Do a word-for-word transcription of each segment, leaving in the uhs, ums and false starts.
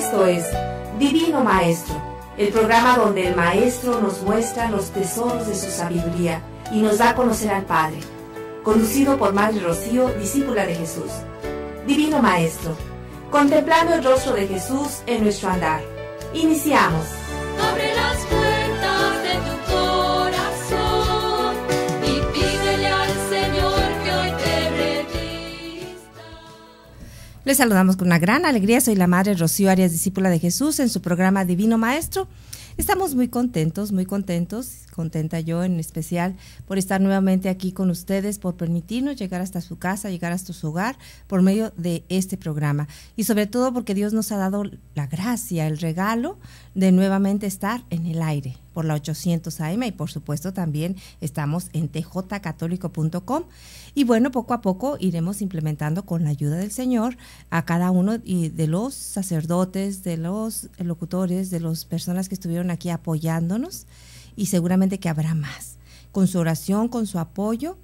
Esto es Divino Maestro, el programa donde el Maestro nos muestra los tesoros de su sabiduría y nos da a conocer al Padre. Conducido por Madre Rocío, discípula de Jesús. Divino Maestro, contemplando el rostro de Jesús en nuestro andar. Iniciamos. Abre las puertas de tu corazón y pídele al Señor que hoy te revista. Les saludamos con una gran alegría. Soy la Madre Rocío Arias, discípula de Jesús, en su programa Divino Maestro. Estamos muy contentos, muy contentos, contenta yo en especial por estar nuevamente aquí con ustedes, por permitirnos llegar hasta su casa, llegar hasta su hogar por medio de este programa. Y sobre todo porque Dios nos ha dado la gracia, el regalo de nuevamente estar en el aire por la ochocientos A M y por supuesto también estamos en t j católico punto com. Y bueno, poco a poco iremos implementando con la ayuda del Señor a cada uno de los sacerdotes, de los locutores, de las personas que estuvieron aquí apoyándonos, y seguramente que habrá más, con su oración, con su apoyo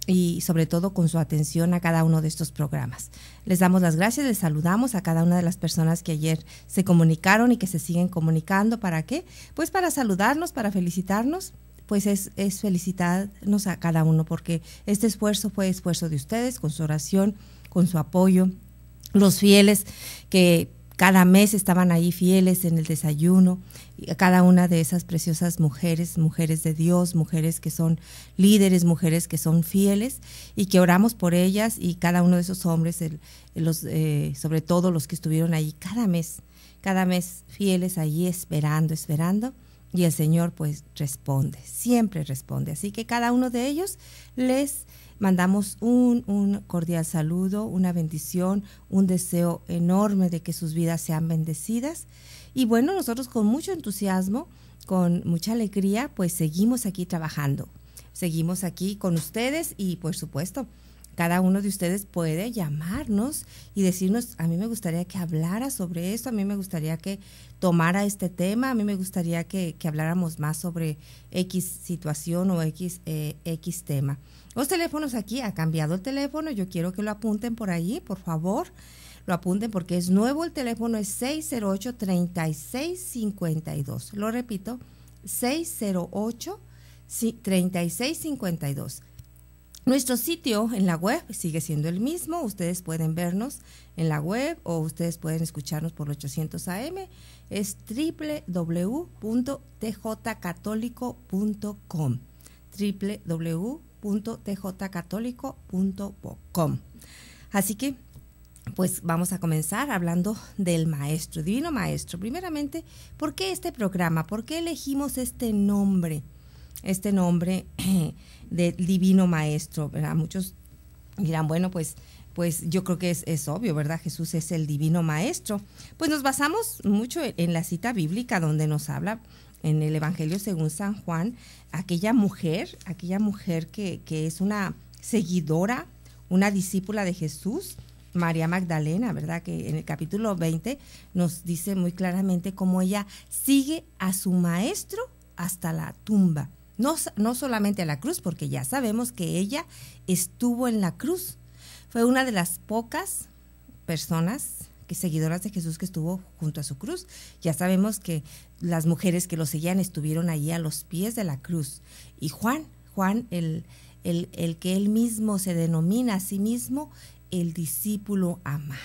y sobre todo con su atención a cada uno de estos programas. Les damos las gracias, les saludamos a cada una de las personas que ayer se comunicaron y que se siguen comunicando. ¿Para qué? Pues para saludarnos, para felicitarnos. Pues es, es felicitarnos a cada uno, porque este esfuerzo fue esfuerzo de ustedes, con su oración, con su apoyo, los fieles que cada mes estaban ahí fieles en el desayuno, y a cada una de esas preciosas mujeres, mujeres de Dios, mujeres que son líderes, mujeres que son fieles y que oramos por ellas, y cada uno de esos hombres, el, los, eh, sobre todo los que estuvieron ahí cada mes, cada mes fieles ahí esperando, esperando. Y el Señor pues responde, siempre responde. Así que cada uno de ellos les mandamos un, un cordial saludo, una bendición, un deseo enorme de que sus vidas sean bendecidas. Y bueno, nosotros con mucho entusiasmo, con mucha alegría, pues seguimos aquí trabajando. Seguimos aquí con ustedes y por supuesto, cada uno de ustedes puede llamarnos y decirnos: a mí me gustaría que hablara sobre esto, a mí me gustaría que tomara este tema, a mí me gustaría que, que habláramos más sobre X situación o X, eh, X tema. Los teléfonos aquí, ha cambiado el teléfono, yo quiero que lo apunten por ahí, por favor, lo apunten porque es nuevo, el teléfono es seis cero ocho, treinta y seis cincuenta y dos. Lo repito, seis cero ocho, treinta y seis cincuenta y dos. Nuestro sitio en la web sigue siendo el mismo, ustedes pueden vernos en la web o ustedes pueden escucharnos por ochocientos A M, es doble u doble u doble u punto t j católico punto com, doble u doble u doble u punto t j católico punto com. Así que, pues vamos a comenzar hablando del Maestro, Divino Maestro. Primeramente, ¿por qué este programa? ¿Por qué elegimos este nombre? Este nombre de Divino Maestro, ¿verdad? Muchos dirán, bueno, pues, pues yo creo que es, es obvio, ¿verdad? Jesús es el Divino Maestro. Pues nos basamos mucho en, en la cita bíblica donde nos habla en el Evangelio según San Juan, aquella mujer, aquella mujer que, que es una seguidora, una discípula de Jesús, María Magdalena, ¿verdad? Que en el capítulo veinte nos dice muy claramente cómo ella sigue a su Maestro hasta la tumba. No, no solamente a la cruz, porque ya sabemos que ella estuvo en la cruz. Fue una de las pocas personas, que seguidoras de Jesús, que estuvo junto a su cruz. Ya sabemos que las mujeres que lo seguían estuvieron allí a los pies de la cruz. Y Juan, Juan, el, el, el que él mismo se denomina a sí mismo el discípulo amado.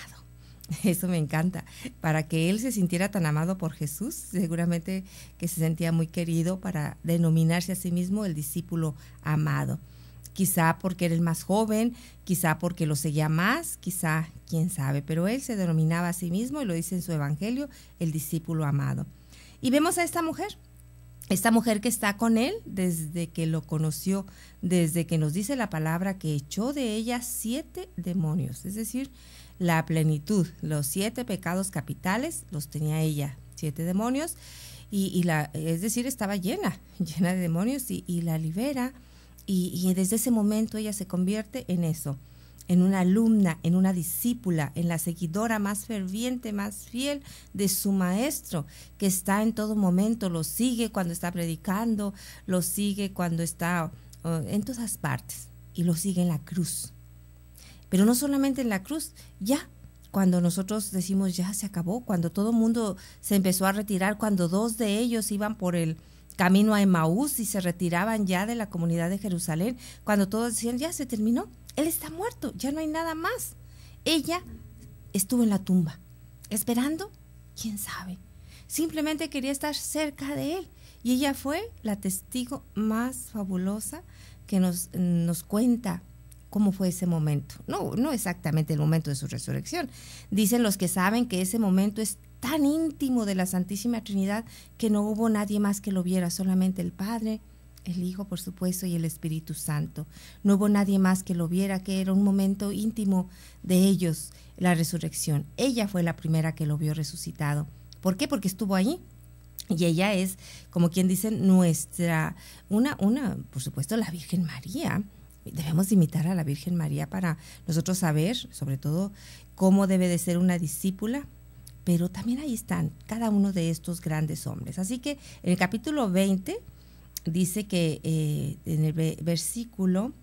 Eso me encanta, para que él se sintiera tan amado por Jesús, seguramente que se sentía muy querido para denominarse a sí mismo el discípulo amado. Quizá porque era el más joven, quizá porque lo seguía más, quizá, quién sabe, pero él se denominaba a sí mismo y lo dice en su evangelio, el discípulo amado. Y vemos a esta mujer, esta mujer que está con él desde que lo conoció, desde que nos dice la palabra que echó de ella siete demonios, es decir, la plenitud, los siete pecados capitales los tenía ella, siete demonios, y, y la, es decir, estaba llena, llena de demonios y, y la libera, y, y desde ese momento ella se convierte en eso, en una alumna, en una discípula, en la seguidora más ferviente, más fiel de su Maestro, que está en todo momento, lo sigue cuando está predicando, lo sigue cuando está uh, en todas partes, y lo sigue en la cruz. Pero no solamente en la cruz, ya cuando nosotros decimos ya se acabó, cuando todo el mundo se empezó a retirar, cuando dos de ellos iban por el camino a Emaús y se retiraban ya de la comunidad de Jerusalén, cuando todos decían ya se terminó, él está muerto, ya no hay nada más. Ella estuvo en la tumba, esperando, quién sabe, simplemente quería estar cerca de él. Y ella fue la testigo más fabulosa que nos, nos cuenta cómo fue ese momento. No, no exactamente el momento de su resurrección. Dicen los que saben que ese momento es tan íntimo de la Santísima Trinidad que no hubo nadie más que lo viera, solamente el Padre, el Hijo, por supuesto, y el Espíritu Santo. No hubo nadie más que lo viera, que era un momento íntimo de ellos, la resurrección. Ella fue la primera que lo vio resucitado. ¿Por qué? Porque estuvo ahí. Y ella es, como quien dice, nuestra, una, una, por supuesto, la Virgen María. Debemos imitar a la Virgen María para nosotros saber, sobre todo, cómo debe de ser una discípula. Pero también ahí están cada uno de estos grandes hombres. Así que en el capítulo veinte dice que eh, en el versículo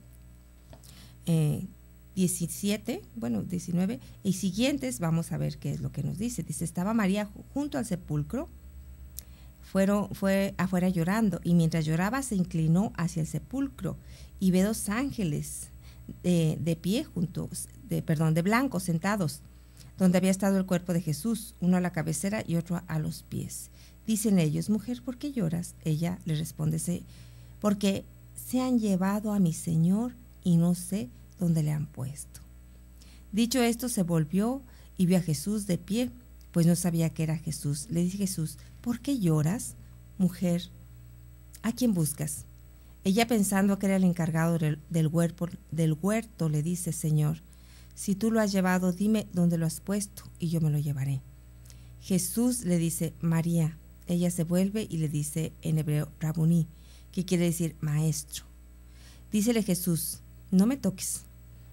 eh, diecisiete, bueno, diecinueve y siguientes, vamos a ver qué es lo que nos dice. Dice, estaba María junto al sepulcro, fueron, fue afuera llorando, y mientras lloraba se inclinó hacia el sepulcro y ve dos ángeles de, de pie junto, de, perdón, de blanco, sentados, donde había estado el cuerpo de Jesús, uno a la cabecera y otro a los pies. Dicen ellos, mujer, ¿por qué lloras? Ella le responde, porque se han llevado a mi Señor y no sé dónde le han puesto. Dicho esto, se volvió y vio a Jesús de pie, pues no sabía que era Jesús. Le dice Jesús, ¿por qué lloras, mujer? ¿A quién buscas? Ella, pensando que era el encargado del, del, huerto, del huerto, le dice, Señor, si tú lo has llevado, dime dónde lo has puesto y yo me lo llevaré. Jesús le dice, María. Ella se vuelve y le dice en hebreo, Rabuní, que quiere decir maestro. Dícele Jesús, no me toques,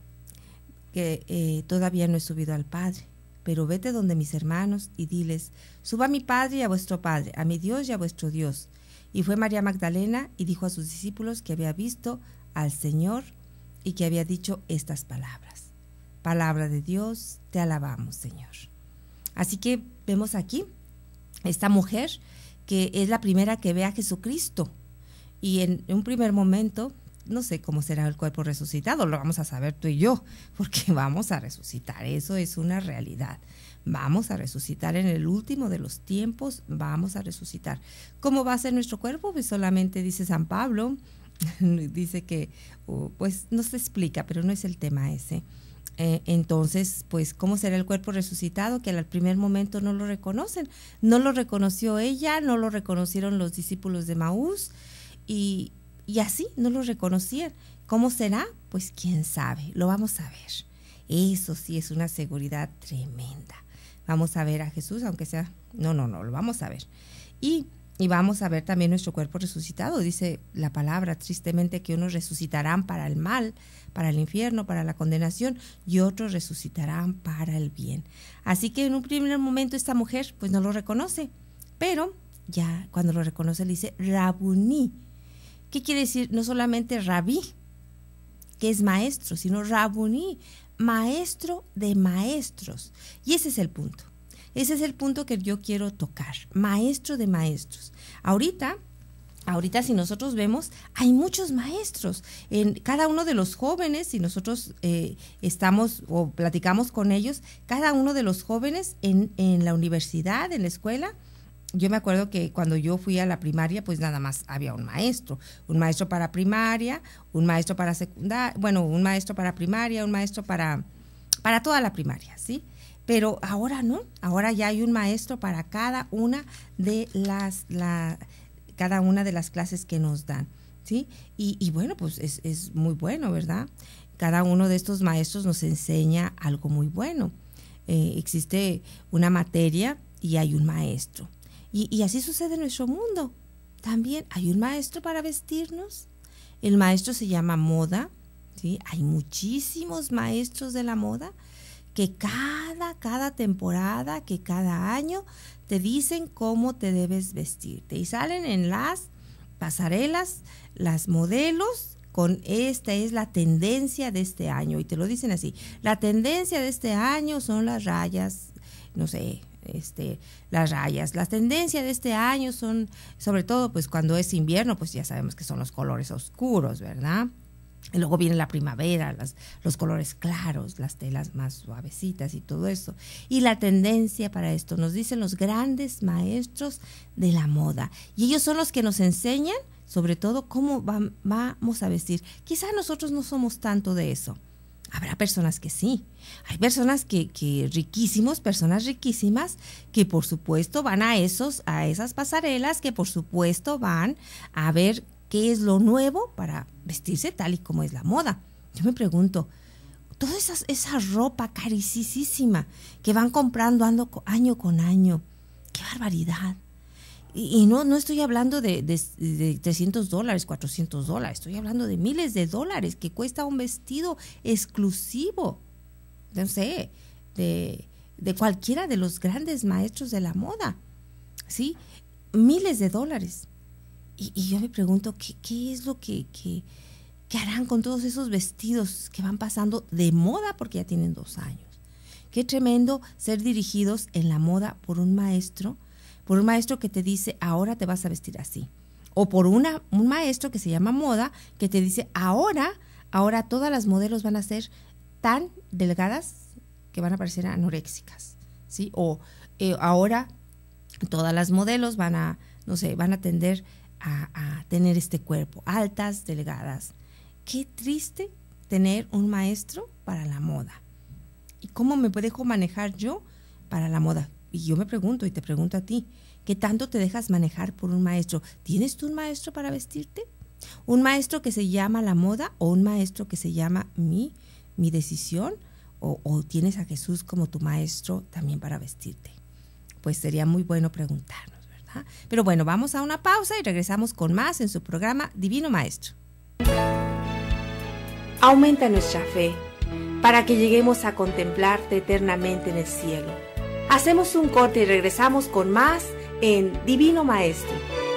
que eh, todavía no he subido al Padre, pero vete donde mis hermanos y diles, suba a mi Padre y a vuestro Padre, a mi Dios y a vuestro Dios. Y fue María Magdalena y dijo a sus discípulos que había visto al Señor y que había dicho estas palabras. Palabra de Dios, te alabamos, Señor. Así que vemos aquí esta mujer que es la primera que ve a Jesucristo. Y en un primer momento, no sé cómo será el cuerpo resucitado, lo vamos a saber tú y yo, porque vamos a resucitar, eso es una realidad. Vamos a resucitar en el último de los tiempos, vamos a resucitar. ¿Cómo va a ser nuestro cuerpo? Pues solamente dice San Pablo, dice que, uh, pues no se explica, pero no es el tema ese. Eh, entonces, pues, ¿cómo será el cuerpo resucitado? Que al primer momento no lo reconocen. No lo reconoció ella, no lo reconocieron los discípulos de Maús y, y así no lo reconocían. ¿Cómo será? Pues quién sabe, lo vamos a ver. Eso sí es una seguridad tremenda. Vamos a ver a Jesús, aunque sea... No, no, no, lo vamos a ver. Y, y vamos a ver también nuestro cuerpo resucitado. Dice la palabra, tristemente, que unos resucitarán para el mal, para el infierno, para la condenación, y otros resucitarán para el bien. Así que en un primer momento esta mujer pues no lo reconoce, pero ya cuando lo reconoce le dice Rabuní. ¿Qué quiere decir? No solamente rabí, que es maestro, sino Rabuní, maestro de maestros. Y ese es el punto. Ese es el punto que yo quiero tocar, maestro de maestros. Ahorita Ahorita si nosotros vemos, hay muchos maestros. En cada uno de los jóvenes, si nosotros eh, estamos o platicamos con ellos, cada uno de los jóvenes en, en la universidad, en la escuela, yo me acuerdo que cuando yo fui a la primaria, pues nada más había un maestro. Un maestro para primaria, un maestro para secundaria, bueno, un maestro para primaria, un maestro para, para toda la primaria, ¿sí? Pero ahora no, ahora ya hay un maestro para cada una de las... La, cada una de las clases que nos dan, ¿sí? Y, y bueno, pues es, es muy bueno, ¿verdad? Cada uno de estos maestros nos enseña algo muy bueno. Eh, existe una materia y hay un maestro. Y, y así sucede en nuestro mundo. También hay un maestro para vestirnos. El maestro se llama moda, ¿sí? Hay muchísimos maestros de la moda que cada, cada temporada, que cada año te dicen cómo te debes vestirte. Y salen en las pasarelas las modelos con esta es la tendencia de este año, y te lo dicen así, la tendencia de este año son las rayas, no sé, este, las rayas, la tendencia de este año son, sobre todo pues cuando es invierno, pues ya sabemos que son los colores oscuros, ¿verdad? Y luego viene la primavera, las, los colores claros, las telas más suavecitas y todo eso. Y la tendencia para esto nos dicen los grandes maestros de la moda. Y ellos son los que nos enseñan, sobre todo, cómo va, vamos a vestir. Quizá nosotros no somos tanto de eso. Habrá personas que sí. Hay personas que, que riquísimos, personas riquísimas, que por supuesto van a, esos, a esas pasarelas, que por supuesto van a ver qué es lo nuevo para vestirse tal y como es la moda. Yo me pregunto, toda esa, esa ropa carísima que van comprando ando, año con año, qué barbaridad. Y, y no, no estoy hablando de, de, de trescientos dólares, cuatrocientos dólares, estoy hablando de miles de dólares que cuesta un vestido exclusivo, no sé, de, de cualquiera de los grandes maestros de la moda, ¿sí? Miles de dólares. Y, y yo me pregunto, ¿qué, qué es lo que, que, que harán con todos esos vestidos que van pasando de moda porque ya tienen dos años? Qué tremendo ser dirigidos en la moda por un maestro, por un maestro que te dice, ahora te vas a vestir así. O por una, un maestro que se llama moda, que te dice, ahora, ahora todas las modelos van a ser tan delgadas que van a parecer anoréxicas, ¿sí? O eh, ahora todas las modelos van a, no sé, van a tender A, a tener este cuerpo, altas, delgadas. Qué triste tener un maestro para la moda. ¿Y cómo me dejo manejar yo para la moda? Y yo me pregunto, y te pregunto a ti, ¿qué tanto te dejas manejar por un maestro? ¿Tienes tú un maestro para vestirte? ¿Un maestro que se llama la moda o un maestro que se llama mi, mi decisión? ¿O, o tienes a Jesús como tu maestro también para vestirte? Pues sería muy bueno preguntarnos. Pero bueno, vamos a una pausa y regresamos con más en su programa Divino Maestro. Aumenta nuestra fe para que lleguemos a contemplarte eternamente en el cielo. Hacemos un corte y regresamos con más en Divino Maestro.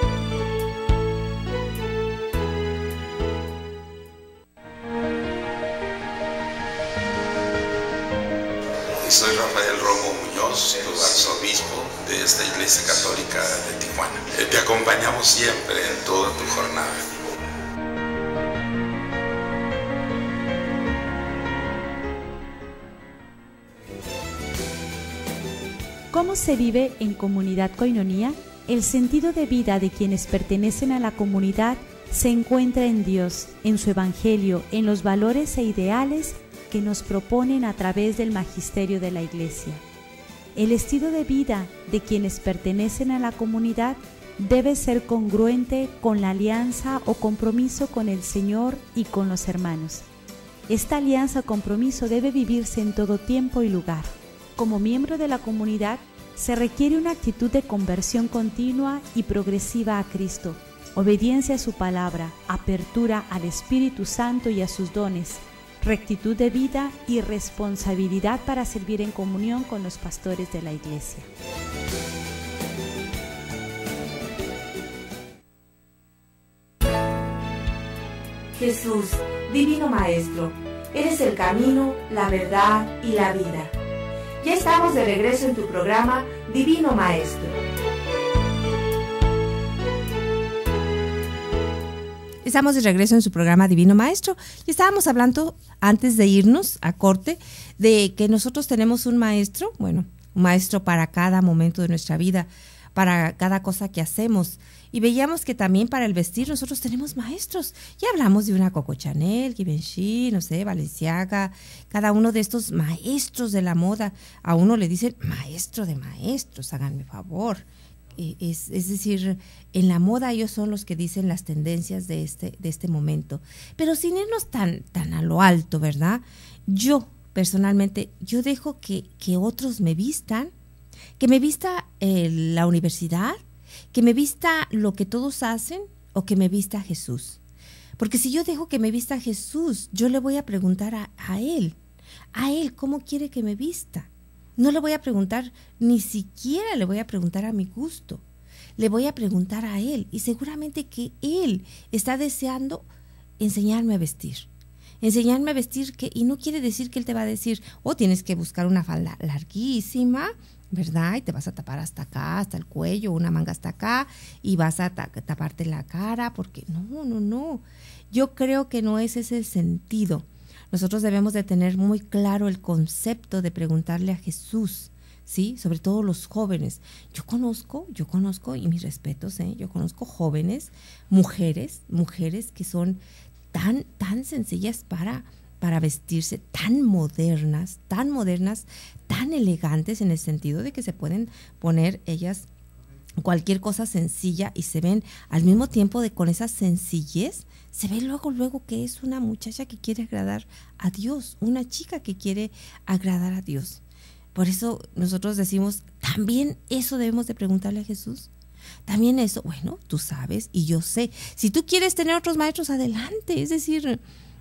Soy Rafael Romo Muñoz, tu arzobispo de esta Iglesia Católica de Tijuana. Te acompañamos siempre en toda tu jornada. ¿Cómo se vive en comunidad Koinonía? El sentido de vida de quienes pertenecen a la comunidad se encuentra en Dios, en su Evangelio, en los valores e ideales que nos proponen a través del magisterio de la Iglesia. El estilo de vida de quienes pertenecen a la comunidad debe ser congruente con la alianza o compromiso con el Señor y con los hermanos. Esta alianza o compromiso debe vivirse en todo tiempo y lugar. Como miembro de la comunidad, se requiere una actitud de conversión continua y progresiva a Cristo, obediencia a su palabra, apertura al Espíritu Santo y a sus dones, rectitud de vida y responsabilidad para servir en comunión con los pastores de la Iglesia. Jesús, Divino Maestro, eres el camino, la verdad y la vida. Ya estamos de regreso en tu programa Divino Maestro. Estamos de regreso en su programa Divino Maestro y estábamos hablando antes de irnos a corte de que nosotros tenemos un maestro, bueno, un maestro para cada momento de nuestra vida, para cada cosa que hacemos. Y veíamos que también para el vestir nosotros tenemos maestros. Ya hablamos de una Coco Chanel, Givenchy, no sé, Balenciaga, cada uno de estos maestros de la moda. A uno le dicen maestro de maestros, háganme favor. Es, es decir, en la moda ellos son los que dicen las tendencias de este, de este momento. Pero sin irnos tan, tan a lo alto, ¿verdad? Yo, personalmente, yo dejo que, que otros me vistan, que me vista eh, la universidad, que me vista lo que todos hacen o que me vista Jesús. Porque si yo dejo que me vista Jesús, yo le voy a preguntar a, a Él, a Él, ¿cómo quiere que me vista? No le voy a preguntar, ni siquiera le voy a preguntar a mi gusto. Le voy a preguntar a Él y seguramente que Él está deseando enseñarme a vestir. Enseñarme a vestir, que, y no quiere decir que él te va a decir, oh, tienes que buscar una falda larguísima, ¿verdad? Y te vas a tapar hasta acá, hasta el cuello, una manga hasta acá, y vas a ta- taparte la cara, porque no, no, no. Yo creo que no es ese el sentido. Nosotros debemos de tener muy claro el concepto de preguntarle a Jesús, ¿sí? Sobre todo los jóvenes. Yo conozco, yo conozco, y mis respetos, ¿eh? Yo conozco jóvenes, mujeres, mujeres que son tan, tan sencillas para, para vestirse, tan modernas, tan modernas, tan elegantes en el sentido de que se pueden poner ellas cualquier cosa sencilla y se ven al mismo tiempo de con esa sencillez, se ve luego, luego que es una muchacha que quiere agradar a Dios, una chica que quiere agradar a Dios. Por eso nosotros decimos, también eso debemos de preguntarle a Jesús. También eso, bueno, tú sabes y yo sé. Si tú quieres tener otros maestros, adelante. Es decir,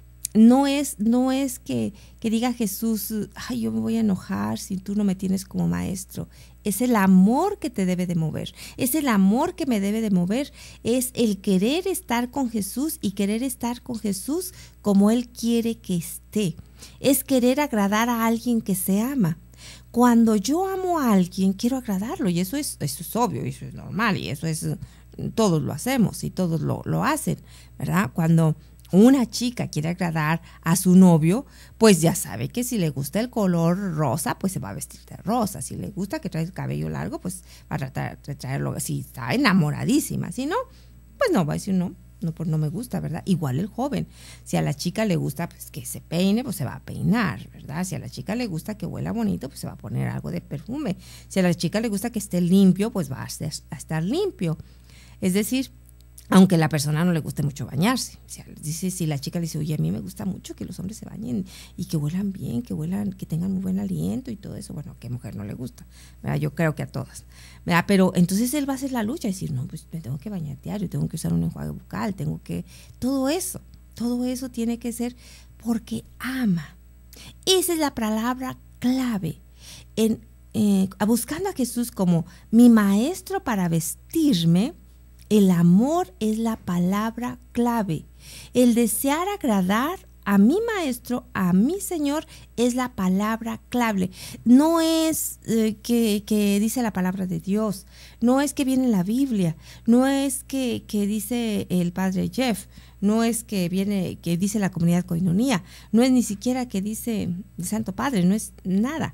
no es, no es que, que diga Jesús, ay, yo me voy a enojar si tú no me tienes como maestro. Es el amor que te debe de mover. Es el amor que me debe de mover. Es el querer estar con Jesús y querer estar con Jesús como Él quiere que esté. Es querer agradar a alguien que se ama. Cuando yo amo a alguien, quiero agradarlo, y eso es, eso es obvio, y eso es normal, y eso es, todos lo hacemos, y todos lo, lo hacen, ¿verdad? Cuando una chica quiere agradar a su novio, pues ya sabe que si le gusta el color rosa, pues se va a vestir de rosa. Si le gusta que trae el cabello largo, pues va a tratar de traerlo. Si está enamoradísima, si no, pues no, va a decir no. No, pues no me gusta, ¿verdad? Igual el joven. Si a la chica le gusta pues que se peine, pues se va a peinar, ¿verdad? Si a la chica le gusta que huela bonito, pues se va a poner algo de perfume. Si a la chica le gusta que esté limpio, pues va a, ser, a estar limpio. Es decir, aunque a la persona no le guste mucho bañarse. O sea, dice, si la chica le dice, oye, a mí me gusta mucho que los hombres se bañen y que huelan bien, que huelan, que tengan muy buen aliento y todo eso. Bueno, ¿a qué mujer no le gusta? ¿Verdad? Yo creo que a todas. ¿Verdad? Pero entonces él va a hacer la lucha y decir, no, pues me tengo que bañar diario, tengo que usar un enjuague bucal, tengo que... Todo eso, todo eso tiene que ser porque ama. Esa es la palabra clave. En, eh, buscando a Jesús como mi maestro para vestirme, el amor es la palabra clave. El desear agradar a mi maestro, a mi Señor, es la palabra clave. No es eh, que, que dice la palabra de Dios, no es que viene en la Biblia, no es que, que dice el padre Jeff, no es que viene, que dice la comunidad Koinonia, no es ni siquiera que dice el Santo Padre, no es nada.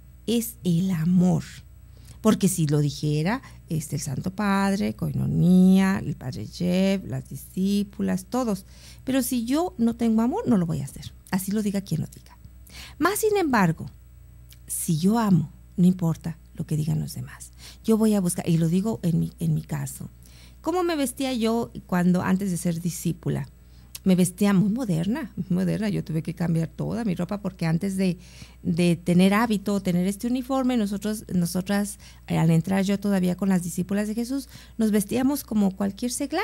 Es el amor. Porque si lo dijera este, el Santo Padre, Koinonia, el Padre Jeff, las discípulas, todos. Pero si yo no tengo amor, no lo voy a hacer. Así lo diga quien lo diga. Más sin embargo, si yo amo, no importa lo que digan los demás. Yo voy a buscar, y lo digo en mi, en mi caso. ¿Cómo me vestía yo cuando antes de ser discípula? Me vestía muy moderna, muy moderna. Yo tuve que cambiar toda mi ropa porque antes de, de tener hábito, tener este uniforme, nosotros, nosotras, eh, al entrar yo todavía con las discípulas de Jesús, nos vestíamos como cualquier seglar.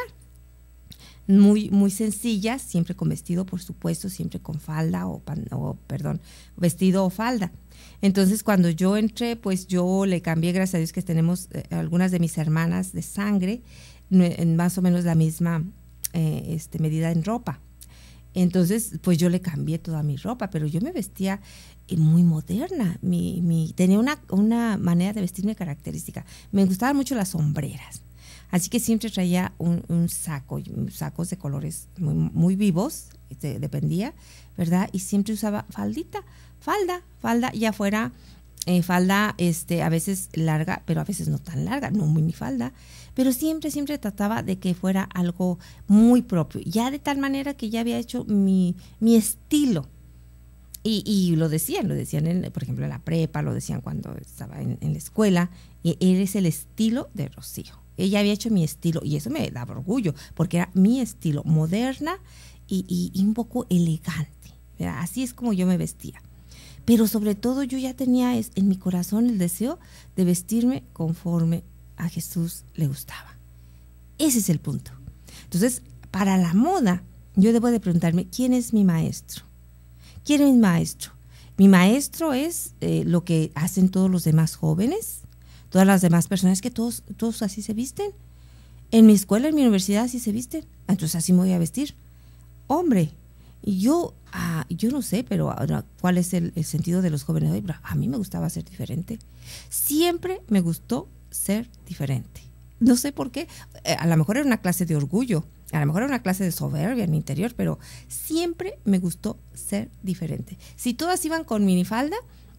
Muy, muy sencillas, siempre con vestido, por supuesto, siempre con falda o, pan, o, perdón, vestido o falda. Entonces, cuando yo entré, pues yo le cambié, gracias a Dios que tenemos eh, algunas de mis hermanas de sangre, en más o menos la misma Eh, este, medida en ropa. Entonces, pues yo le cambié toda mi ropa, pero yo me vestía eh, muy moderna. Mi, mi, tenía una, una manera de vestirme característica. Me gustaban mucho las sombreras. Así que siempre traía un, un saco, sacos de colores muy, muy vivos, este, dependía, ¿verdad? Y siempre usaba faldita, falda, falda, ya fuera eh, falda este, a veces larga, pero a veces no tan larga, no muy mi falda. Pero siempre, siempre trataba de que fuera algo muy propio, ya de tal manera que ya había hecho mi, mi estilo. Y, y lo decían, lo decían, en, por ejemplo, en la prepa, lo decían cuando estaba en, en la escuela, y eres el estilo de Rocío. Ella había hecho mi estilo, y eso me daba orgullo, porque era mi estilo, moderna y, y, y un poco elegante, ¿verdad? Así es como yo me vestía. Pero sobre todo yo ya tenía en mi corazón el deseo de vestirme conforme a Jesús le gustaba. Ese es el punto. Entonces, para la moda, yo debo de preguntarme, ¿quién es mi maestro? ¿Quién es mi maestro? Mi maestro es eh, lo que hacen todos los demás jóvenes, todas las demás personas, que todos, todos así se visten. En mi escuela, en mi universidad, así se visten. Entonces, así me voy a vestir. hombre, y yo, ah, yo no sé, pero ahora, ¿cuál es el, el sentido de los jóvenes hoy? Pero a mí me gustaba ser diferente. Siempre me gustó ser diferente. No sé por qué. Eh, a lo mejor era una clase de orgullo, a lo mejor era una clase de soberbia en mi interior, pero siempre me gustó ser diferente. Si todas iban con minifalda,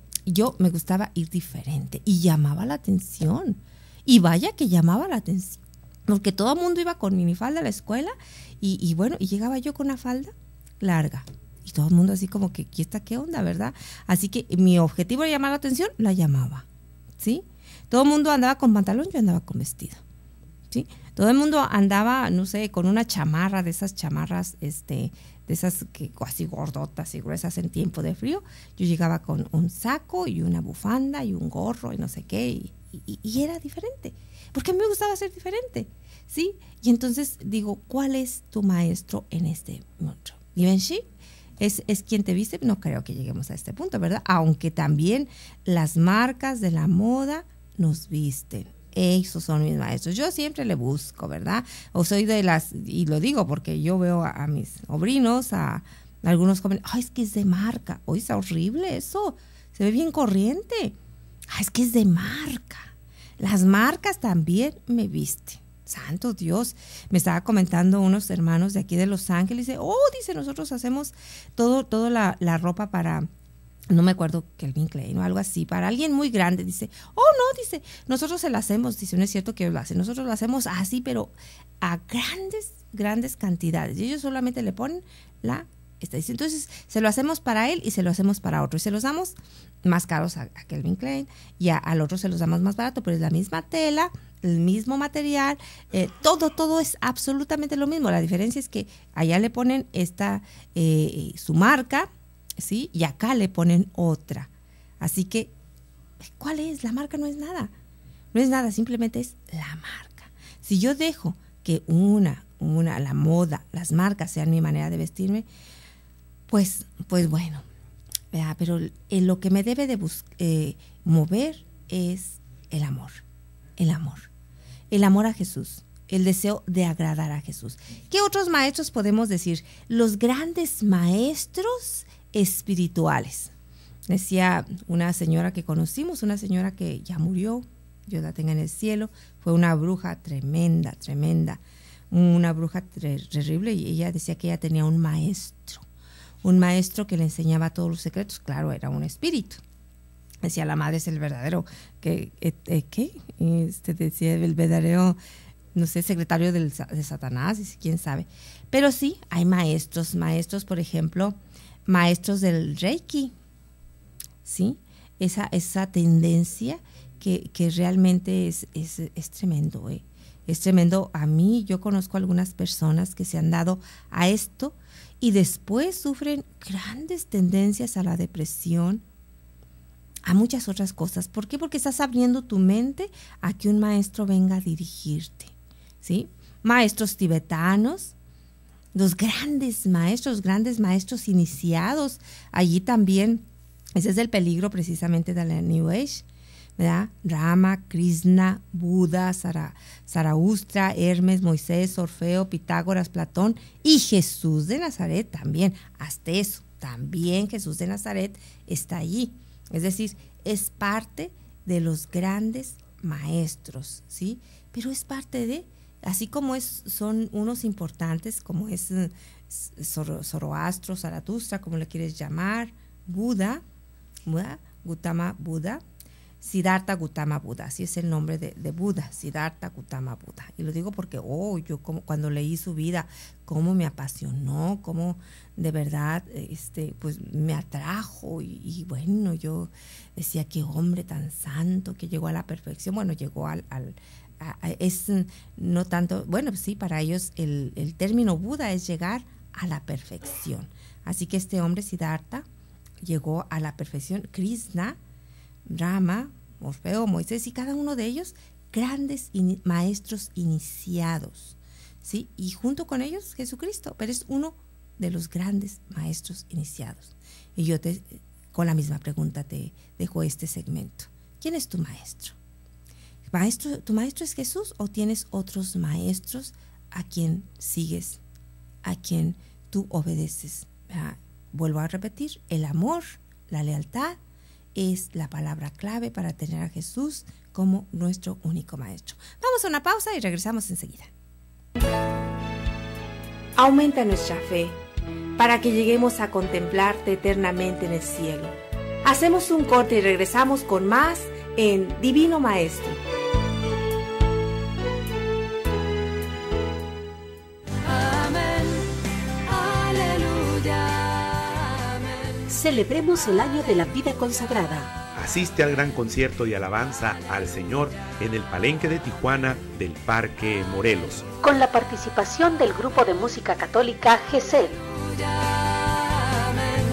yo me gustaba ir diferente y llamaba la atención. Y vaya que llamaba la atención, porque todo el mundo iba con minifalda a la escuela y, y bueno, y llegaba yo con una falda larga. Y todo el mundo así como que, ¿y esta qué onda, verdad? Así que mi objetivo era llamar la atención, la llamaba, ¿sí? Todo el mundo andaba con pantalón, yo andaba con vestido, ¿sí? Todo el mundo andaba, no sé, con una chamarra, de esas chamarras, este, de esas que así gordotas y gruesas en tiempo de frío. Yo llegaba con un saco y una bufanda y un gorro y no sé qué, y, y, y era diferente, porque a mí me gustaba ser diferente, ¿sí? Y entonces digo, ¿cuál es tu maestro en este mundo? Givenchy es, es quien te viste. No creo que lleguemos a este punto, ¿verdad? Aunque también las marcas de la moda nos visten. Esos son mis maestros. Yo siempre le busco, ¿verdad? O soy de las, y lo digo porque yo veo a, a mis sobrinos, a, a algunos jóvenes, ay, es que es de marca. Oye, está horrible eso. Se ve bien corriente. Ay, es que es de marca. Las marcas también me visten. Santo Dios, me estaba comentando unos hermanos de aquí de Los Ángeles, dice, oh, dice, nosotros hacemos todo, todo la, la ropa para, no me acuerdo, Calvin Klein o algo así, para alguien muy grande, dice, oh, no, dice, nosotros se la hacemos, dice, no es cierto que ellos lo hacen, nosotros lo hacemos así, pero a grandes, grandes cantidades, y ellos solamente le ponen la, esta, dice, entonces se lo hacemos para él y se lo hacemos para otro, y se los damos más caros a, a Calvin Klein, y a, al otro se los damos más barato, pero es la misma tela, el mismo material, eh, todo, todo es absolutamente lo mismo. La diferencia es que allá le ponen esta, eh, su marca, ¿sí? Y acá le ponen otra. Así que, ¿cuál es? La marca no es nada. No es nada, simplemente es la marca. Si yo dejo que una, una, la moda, las marcas sean mi manera de vestirme, pues, pues bueno, ¿verdad? Pero eh, lo que me debe de bus- eh, mover es el amor. El amor, el amor a Jesús, el deseo de agradar a Jesús. ¿Qué otros maestros podemos decir? Los grandes maestros espirituales. Decía una señora que conocimos, una señora que ya murió, Dios la tenga en el cielo, fue una bruja tremenda, tremenda, una bruja ter- terrible, y ella decía que ella tenía un maestro, un maestro que le enseñaba todos los secretos. Claro, era un espíritu. Decía, la madre es el verdadero, que, eh, ¿qué? Este decía, el verdadero, no sé, secretario del, de Satanás, quién sabe. Pero sí, hay maestros, maestros, por ejemplo, maestros del Reiki, ¿sí? Esa, esa tendencia que, que realmente es, es, es tremendo, ¿eh? Es tremendo. A mí, yo conozco algunas personas que se han dado a esto y después sufren grandes tendencias a la depresión, a muchas otras cosas. ¿Por qué? Porque estás abriendo tu mente a que un maestro venga a dirigirte, ¿sí? Maestros tibetanos, los grandes maestros, grandes maestros iniciados. Allí también, ese es el peligro precisamente de la New Age, ¿verdad? Rama, Krishna, Buda, Zara, Zaraustra, Hermes, Moisés, Orfeo, Pitágoras, Platón y Jesús de Nazaret también. Hasta eso, también Jesús de Nazaret está allí. Es decir, es parte de los grandes maestros, ¿sí? Pero es parte de, así como es, son unos importantes, como es uh, Zoroastro, Zaratustra, como le quieres llamar, Buda, Buda, Gautama Buda, Siddhartha Gautama Buda, así es el nombre de, de Buda, Siddhartha Gautama Buda. Y lo digo porque, oh, yo como, cuando leí su vida, cómo me apasionó, cómo de verdad este, pues me atrajo. Y, y bueno, yo decía, qué hombre tan santo que llegó a la perfección. Bueno, llegó al... al a, a, es no tanto, bueno, sí, para ellos el, el término Buda es llegar a la perfección. Así que este hombre, Siddhartha, llegó a la perfección. Krishna, Rama, Orfeo, Moisés y cada uno de ellos grandes in, maestros iniciados, ¿sí? Y junto con ellos Jesucristo, pero es uno de los grandes maestros iniciados. Y yo te, con la misma pregunta te dejo este segmento. ¿Quién es tu maestro? ¿Maestro, tu maestro es Jesús o tienes otros maestros a quien sigues, a quien tú obedeces. Ah, vuelvo a repetir, el amor, la lealtad es la palabra clave para tener a Jesús como nuestro único maestro. Vamos a una pausa y regresamos enseguida. Aumenta nuestra fe para que lleguemos a contemplarte eternamente en el cielo. Hacemos un corte y regresamos con más en Divino Maestro. Amén, aleluya, amén. Celebremos el año de la vida consagrada. Asiste al gran concierto y alabanza al Señor en el Palenque de Tijuana del Parque Morelos, Con la participación del grupo de música católica Gesed, Amén,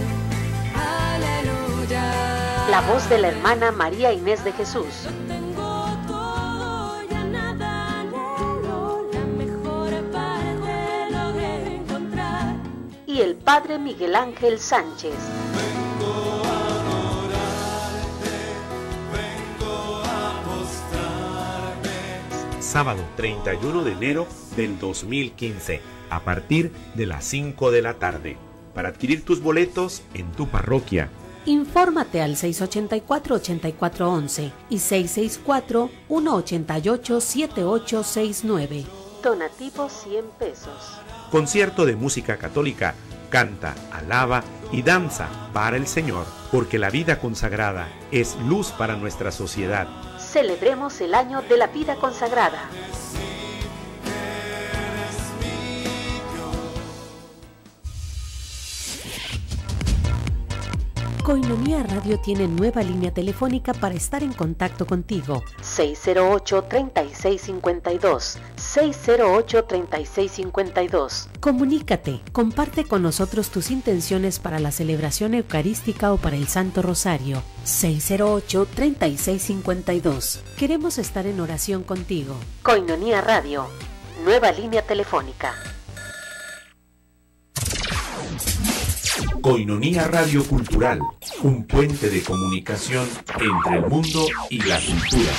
aleluya. la voz de la hermana María Inés de Jesús, Tengo todo, ya nada anhelo, la mejor parte logré encontrar. y el padre Miguel Ángel Sánchez. sábado treinta y uno de enero del dos mil quince, a partir de las cinco de la tarde. Para adquirir tus boletos en tu parroquia. Infórmate al seis ocho cuatro, ocho cuatro uno uno y seis seis cuatro, uno ocho ocho, siete ocho seis nueve. Donativo cien pesos. Concierto de música católica, canta, alaba y danza para el Señor, porque la vida consagrada es luz para nuestra sociedad. Celebremos el año de la vida consagrada. Koinonia Radio tiene nueva línea telefónica para estar en contacto contigo. seis cero ocho, treinta y seis cincuenta y dos. seis cero ocho, treinta y seis cincuenta y dos. Comunícate, comparte con nosotros tus intenciones para la celebración eucarística o para el Santo Rosario. seis cero ocho, treinta y seis cincuenta y dos. Queremos estar en oración contigo. Koinonia Radio, nueva línea telefónica. Koinonia Radio Cultural, un puente de comunicación entre el mundo y la cultura.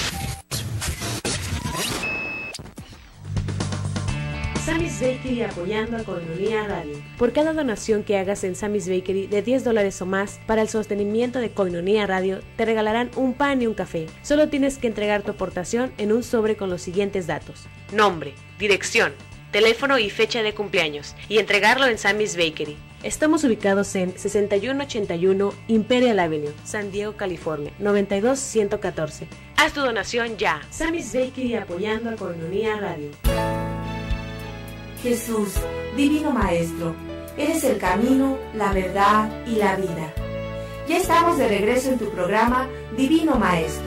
Sammy's Bakery apoyando a Koinonia Radio. Por cada donación que hagas en Sammy's Bakery de diez dólares o más para el sostenimiento de Koinonia Radio, te regalarán un pan y un café. Solo tienes que entregar tu aportación en un sobre con los siguientes datos: nombre, dirección, teléfono y fecha de cumpleaños, y entregarlo en Sammy's Bakery. Estamos ubicados en sesenta y uno ochenta y uno Imperial Avenue, San Diego, California, noventa y dos ciento catorce. Haz tu donación ya. Sammy's Bakery apoyando a Koinonia Radio. Jesús, Divino Maestro, eres el camino, la verdad y la vida. Ya estamos de regreso en tu programa Divino Maestro.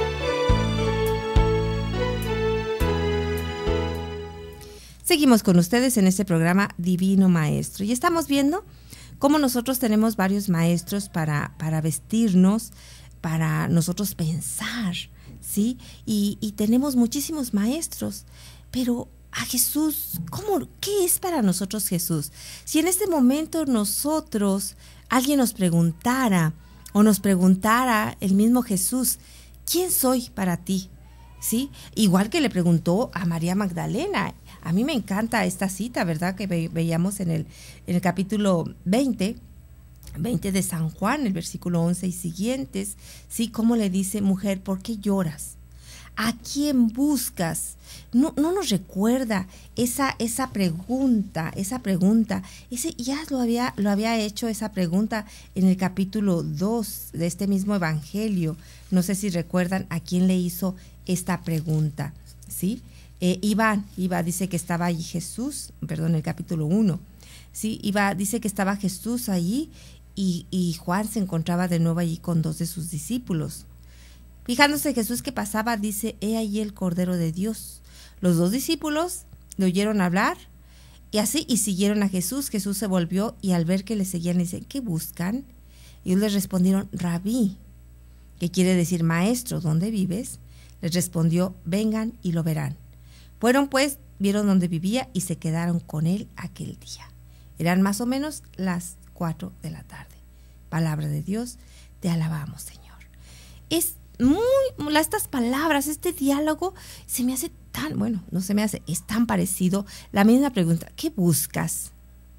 Seguimos con ustedes en este programa Divino Maestro y estamos viendo cómo nosotros tenemos varios maestros para, para vestirnos, para nosotros pensar, ¿sí? Y, y tenemos muchísimos maestros, pero a Jesús, ¿cómo, ¿qué es para nosotros Jesús? Si en este momento nosotros, alguien nos preguntara o nos preguntara el mismo Jesús, ¿quién soy para ti? ¿Sí? Igual que le preguntó a María Magdalena. A mí me encanta esta cita, ¿verdad? Que ve, veíamos en el, en el capítulo veinte, veinte de San Juan, el versículo once y siguientes, ¿sí? Cómo le dice, mujer, ¿por qué lloras? ¿A quién buscas? No, no nos recuerda esa, esa pregunta, esa pregunta, ese, ya lo había, lo había hecho esa pregunta en el capítulo dos de este mismo evangelio. No sé si recuerdan a quién le hizo esta pregunta, ¿sí? Eh, iba, iba, dice que estaba allí Jesús, perdón, el capítulo uno, ¿sí? Iba, dice que estaba Jesús allí y, y Juan se encontraba de nuevo allí con dos de sus discípulos. Fijándose Jesús que pasaba, dice, he ahí el Cordero de Dios. Los dos discípulos le oyeron hablar y así, y siguieron a Jesús. Jesús se volvió y al ver que le seguían, le dice, ¿qué buscan? Y ellos les respondieron, Rabí, que quiere decir maestro, ¿dónde vives? Les respondió, vengan y lo verán. Fueron pues, vieron dónde vivía y se quedaron con él aquel día. Eran más o menos las cuatro de la tarde. Palabra de Dios, te alabamos, Señor. Es muy, estas palabras, este diálogo, se me hace tan, bueno, no se me hace, es tan parecido. La misma pregunta, ¿qué buscas?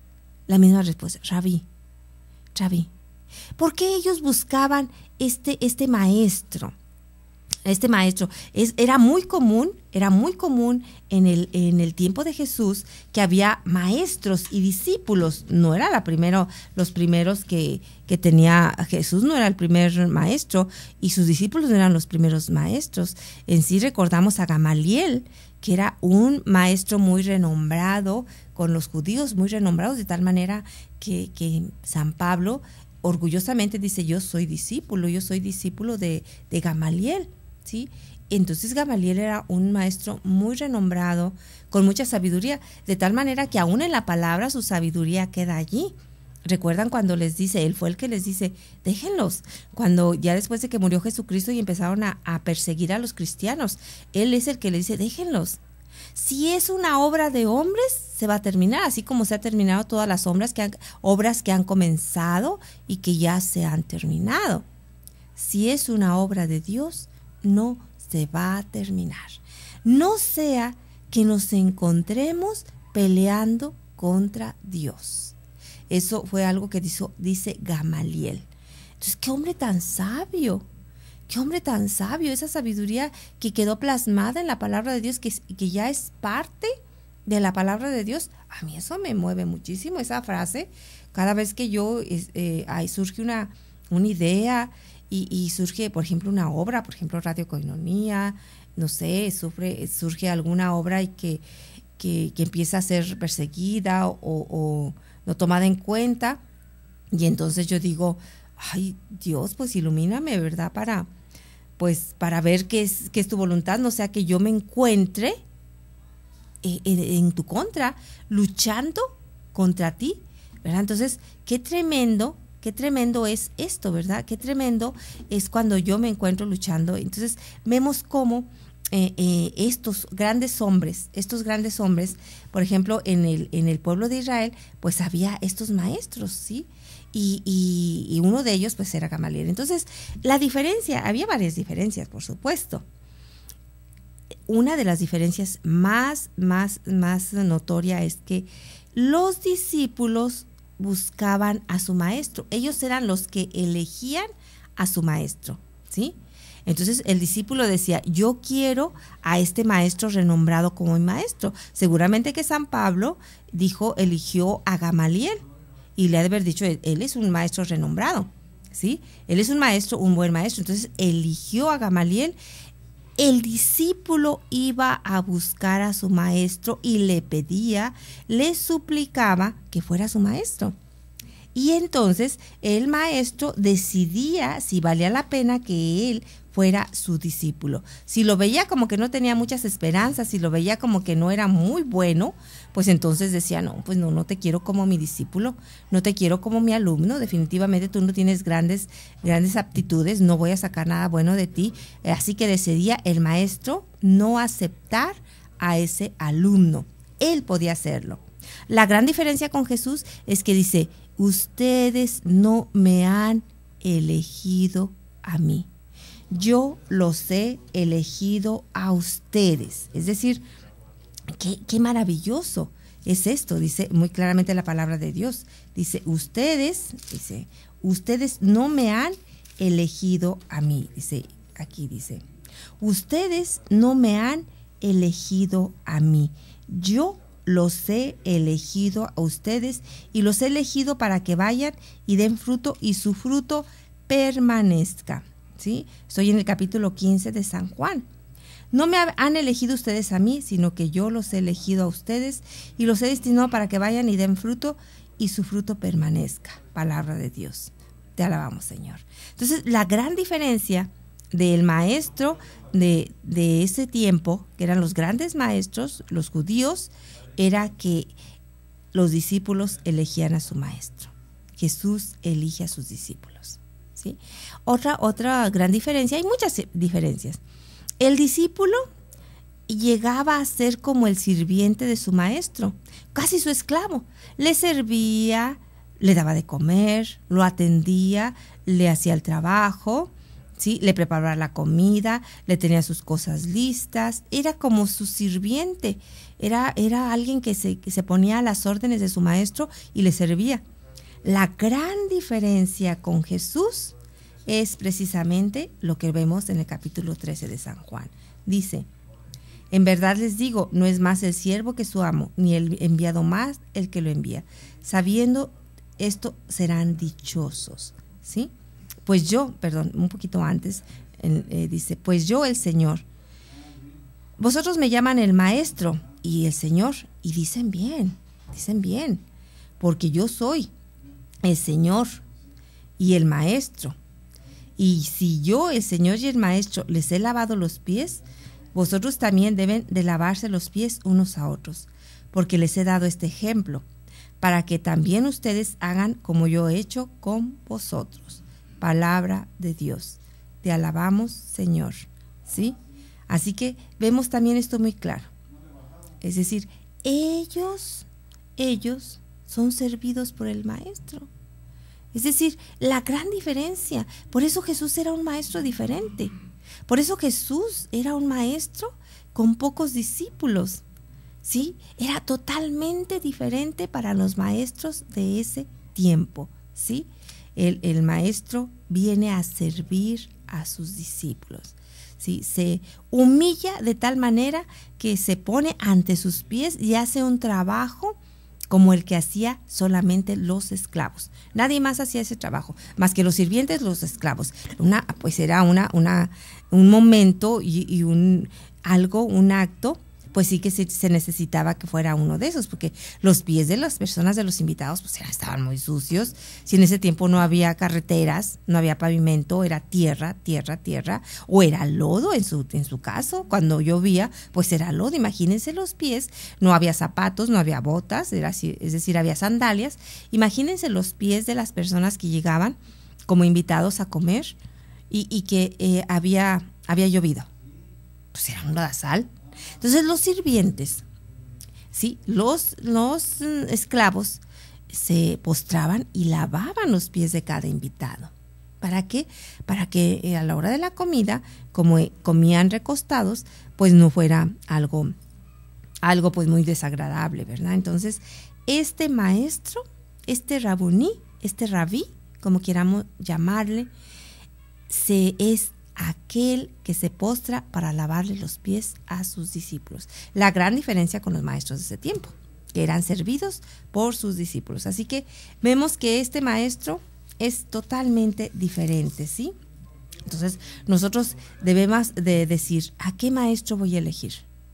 La misma respuesta, Rabí, Rabí. ¿Por qué ellos buscaban este, este maestro? Este maestro es, era muy común, era muy común en el, en el tiempo de Jesús que había maestros y discípulos. No era la primero, los primeros que, que tenía Jesús, no era el primer maestro y sus discípulos no eran los primeros maestros. En sí recordamos a Gamaliel, que era un maestro muy renombrado con los judíos, muy renombrados, de tal manera que, que San Pablo orgullosamente dice, yo soy discípulo, yo soy discípulo de, de Gamaliel. ¿Sí? Entonces Gamaliel era un maestro muy renombrado, con mucha sabiduría, de tal manera que aún en la palabra su sabiduría queda allí. ¿Recuerdan cuando les dice, él fue el que les dice, déjenlos? Cuando ya después de que murió Jesucristo y empezaron a, a perseguir a los cristianos, él es el que les dice, déjenlos. Si es una obra de hombres, se va a terminar, así como se han terminado todas las obras que han, obras que han comenzado y que ya se han terminado. Si es una obra de Dios, no se va a terminar. No sea que nos encontremos peleando contra Dios. Eso fue algo que dice, dice Gamaliel. Entonces, qué hombre tan sabio, qué hombre tan sabio, esa sabiduría que quedó plasmada en la palabra de Dios, que, que ya es parte de la palabra de Dios. A mí eso me mueve muchísimo, esa frase. Cada vez que yo, eh, ahí surge una, una idea, Y, y surge, por ejemplo, una obra, por ejemplo, Radio Koinonia, no sé, sufre, surge alguna obra y que, que, que empieza a ser perseguida o, o no tomada en cuenta, y entonces yo digo, ay, Dios, pues ilumíname, ¿verdad? Para, pues, para ver qué es, qué es tu voluntad, no sea que yo me encuentre en, en, en tu contra, luchando contra ti, ¿verdad? Entonces, qué tremendo. Qué tremendo es esto, ¿verdad? Qué tremendo es cuando yo me encuentro luchando. Entonces vemos cómo eh, eh, estos grandes hombres, estos grandes hombres, por ejemplo, en el, en el pueblo de Israel, pues había estos maestros, ¿sí? Y, y, y uno de ellos pues era Gamaliel. Entonces la diferencia, había varias diferencias, por supuesto. Una de las diferencias más, más, más notoria es que los discípulos buscaban a su maestro. Ellos eran los que elegían a su maestro, ¿sí? Entonces el discípulo decía, yo quiero a este maestro renombrado como mi maestro. Seguramente que San Pablo dijo, eligió a Gamaliel y le ha de haber dicho, él, él es un maestro renombrado, ¿sí? Él es un maestro, un buen maestro. Entonces eligió a Gamaliel. El discípulo iba a buscar a su maestro y le pedía, le suplicaba que fuera su maestro. Y entonces el maestro decidía si valía la pena que él fuera su discípulo. Si lo veía como que no tenía muchas esperanzas, si lo veía como que no era muy bueno, pues entonces decía, no, pues no, no te quiero como mi discípulo, no te quiero como mi alumno, definitivamente tú no tienes grandes, grandes aptitudes, no voy a sacar nada bueno de ti. Así que decidía el maestro no aceptar a ese alumno. Él podía hacerlo. La gran diferencia con Jesús es que dice, ustedes no me han elegido a mí. Yo los he elegido a ustedes. Es decir, qué, qué maravilloso es esto, dice muy claramente la palabra de Dios. Dice, ustedes, dice, ustedes no me han elegido a mí. Dice, aquí dice, ustedes no me han elegido a mí. Yo los he elegido a ustedes y los he elegido para que vayan y den fruto y su fruto permanezca. ¿Sí? Estoy en el capítulo quince de San Juan. No me han elegido ustedes a mí, sino que yo los he elegido a ustedes y los he destinado para que vayan y den fruto y su fruto permanezca. Palabra de Dios. Te alabamos, Señor. Entonces, la gran diferencia del maestro de, de ese tiempo, que eran los grandes maestros, los judíos, era que los discípulos elegían a su maestro. Jesús elige a sus discípulos. ¿Sí? Otra, otra gran diferencia, hay muchas diferencias. El discípulo llegaba a ser como el sirviente de su maestro, casi su esclavo. Le servía, le daba de comer, lo atendía, le hacía el trabajo, ¿sí? Le preparaba la comida, le tenía sus cosas listas, era como su sirviente, era, era alguien que se, que se ponía a las órdenes de su maestro y le servía. La gran diferencia con Jesús es precisamente lo que vemos en el capítulo trece de San Juan. Dice, en verdad les digo, no es más el siervo que su amo, ni el enviado más el que lo envía. Sabiendo esto serán dichosos, ¿sí? Pues yo, perdón, un poquito antes, eh, dice, pues yo el Señor. Vosotros me llaman el Maestro y el Señor, y dicen bien, dicen bien, porque yo soy el Señor y el Maestro. Y si yo, el Señor y el Maestro, les he lavado los pies, vosotros también deben de lavarse los pies unos a otros, porque les he dado este ejemplo, para que también ustedes hagan como yo he hecho con vosotros. Palabra de Dios. Te alabamos, Señor. ¿Sí? Así que vemos también esto muy claro. Es decir, ellos, ellos son servidos por el Maestro. Es decir, la gran diferencia. Por eso Jesús era un maestro diferente. Por eso Jesús era un maestro con pocos discípulos. ¿Sí? Era totalmente diferente para los maestros de ese tiempo. ¿Sí? El, el maestro viene a servir a sus discípulos, ¿sí? Se humilla de tal manera que se pone ante sus pies y hace un trabajo como el que hacía solamente los esclavos. Nadie más hacía ese trabajo, más que los sirvientes, los esclavos. Una, pues era una, una, un momento y, y un algo, un acto, pues sí que se, se necesitaba que fuera uno de esos, porque los pies de las personas, de los invitados, pues eran, estaban muy sucios. Si en ese tiempo no había carreteras, no había pavimento, era tierra, tierra, tierra, o era lodo en su, en su caso, cuando llovía, pues era lodo. Imagínense los pies, no había zapatos, no había botas, era así, es decir, había sandalias. Imagínense los pies de las personas que llegaban como invitados a comer y, y que eh, había, había llovido. Pues era un lodazal. Entonces los sirvientes, ¿sí? los, los esclavos se postraban y lavaban los pies de cada invitado. ¿Para qué? Para que a la hora de la comida, como comían recostados, pues no fuera algo, algo pues muy desagradable, ¿verdad? Entonces este maestro, este rabuní, este rabí, como queramos llamarle, se es aquel que se postra para lavarle los pies a sus discípulos. La gran diferencia con los maestros de ese tiempo, que eran servidos por sus discípulos. Así que vemos que este maestro es totalmente diferente, ¿sí? Entonces nosotros debemos de decir, ¿a qué maestro voy a elegir?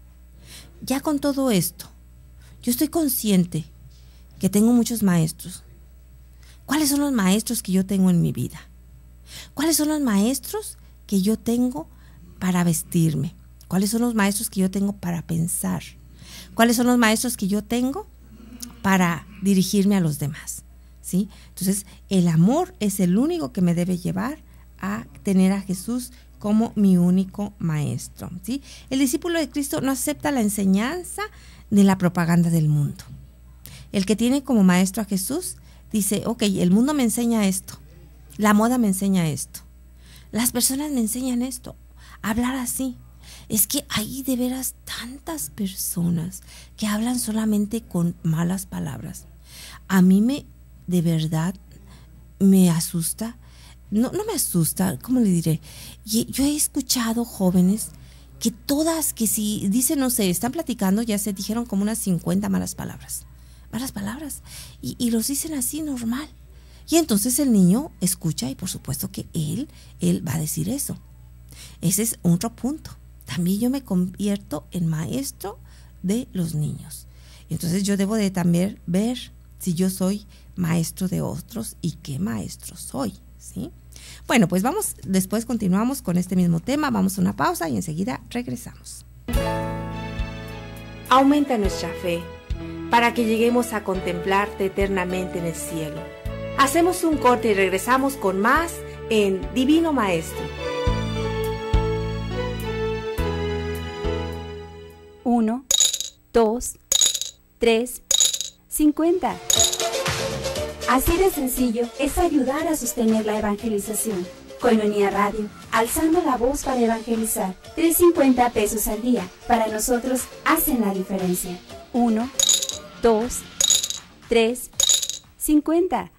Ya con todo esto, yo estoy consciente que tengo muchos maestros. ¿Cuáles son los maestros que yo tengo en mi vida? ¿Cuáles son los maestros que yo tengo para vestirme? ¿Cuáles son los maestros que yo tengo para pensar? ¿Cuáles son los maestros que yo tengo para dirigirme a los demás? ¿Sí? Entonces, el amor es el único que me debe llevar a tener a Jesús como mi único maestro, ¿sí? El discípulo de Cristo no acepta la enseñanza de la propaganda del mundo. El que tiene como maestro a Jesús dice, ok, el mundo me enseña esto, la moda me enseña esto, las personas me enseñan esto, hablar así. Es que hay de veras tantas personas que hablan solamente con malas palabras. A mí me, de verdad, me asusta. No, no me asusta, ¿cómo le diré? Yo he escuchado jóvenes que todas, que si dicen, no sé, están platicando, ya se dijeron como unas cincuenta malas palabras. Malas palabras. Y, y los dicen así, normal. Y entonces el niño escucha y por supuesto que él, él va a decir eso. Ese es otro punto. También yo me convierto en maestro de los niños. Entonces yo debo de también ver si yo soy maestro de otros y qué maestro soy, ¿sí? Bueno, pues vamos, después continuamos con este mismo tema, vamos a una pausa y enseguida regresamos. Aumenta nuestra fe para que lleguemos a contemplarte eternamente en el cielo. Hacemos un corte y regresamos con más en Divino Maestro. Uno, dos, tres, cincuenta. Así de sencillo es ayudar a sostener la evangelización. Koinonia Radio, alzando la voz para evangelizar. trescientos cincuenta pesos al día. Para nosotros hacen la diferencia. uno, dos, tres, cincuenta.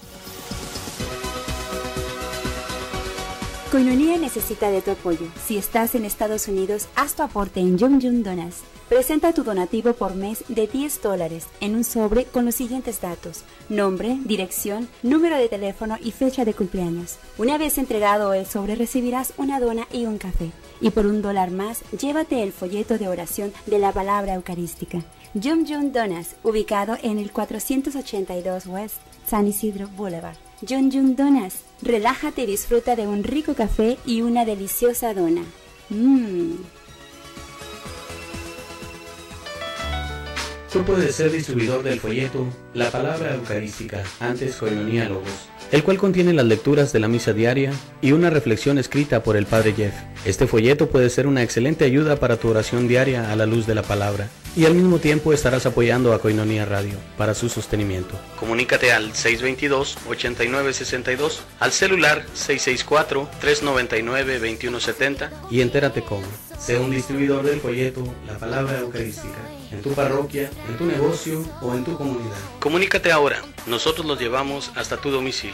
Koinonia necesita de tu apoyo. Si estás en Estados Unidos, haz tu aporte en Yum Yum Donas. Presenta tu donativo por mes de diez dólares en un sobre con los siguientes datos: nombre, dirección, número de teléfono y fecha de cumpleaños. Una vez entregado el sobre, recibirás una dona y un café. Y por un dólar más, llévate el folleto de oración de la palabra eucarística. Yum Yum Donas, ubicado en el cuatrocientos ochenta y dos West San Isidro Boulevard. Yum Yum Donas, relájate y disfruta de un rico café y una deliciosa dona. Mmm. Tú puedes ser distribuidor del folleto La Palabra Eucarística, antes Koinonia Logos, el cual contiene las lecturas de la misa diaria y una reflexión escrita por el Padre Jeff. Este folleto puede ser una excelente ayuda para tu oración diaria a la luz de la palabra, y al mismo tiempo estarás apoyando a Koinonia Radio para su sostenimiento. Comunícate al seis dos dos, ocho nueve seis dos, al celular seis seis cuatro, tres nueve nueve, dos uno siete cero y entérate cómo. Sé un distribuidor del folleto La Palabra Eucarística, en tu parroquia, en tu negocio o en tu comunidad. Comunícate ahora, nosotros los llevamos hasta tu domicilio.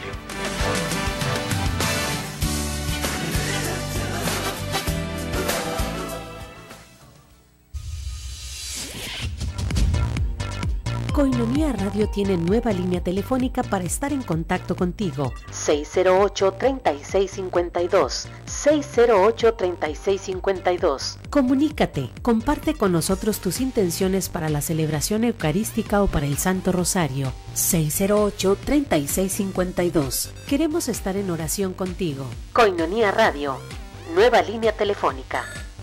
Koinonia Radio tiene nueva línea telefónica para estar en contacto contigo. seis cero ocho, tres seis cinco dos, seis cero ocho, tres seis cinco dos. Comunícate, comparte con nosotros tus intenciones para la celebración eucarística o para el Santo Rosario. seis cero ocho, tres seis cinco dos. Queremos estar en oración contigo. Koinonia Radio, nueva línea telefónica.